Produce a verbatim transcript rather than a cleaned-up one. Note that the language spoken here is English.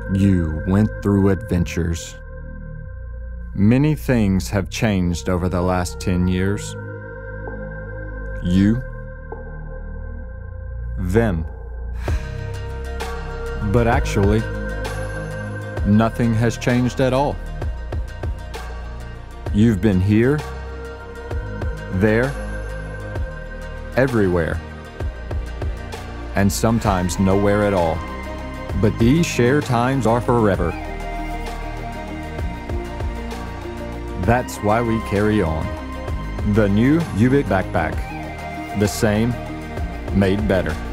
You went through adventures. Many things have changed over the last ten years. You, them. But actually, nothing has changed at all. You've been here, there, everywhere, and sometimes nowhere at all. But these shared times are forever. That's why we carry on. The new Ubic backpack. The same, made better.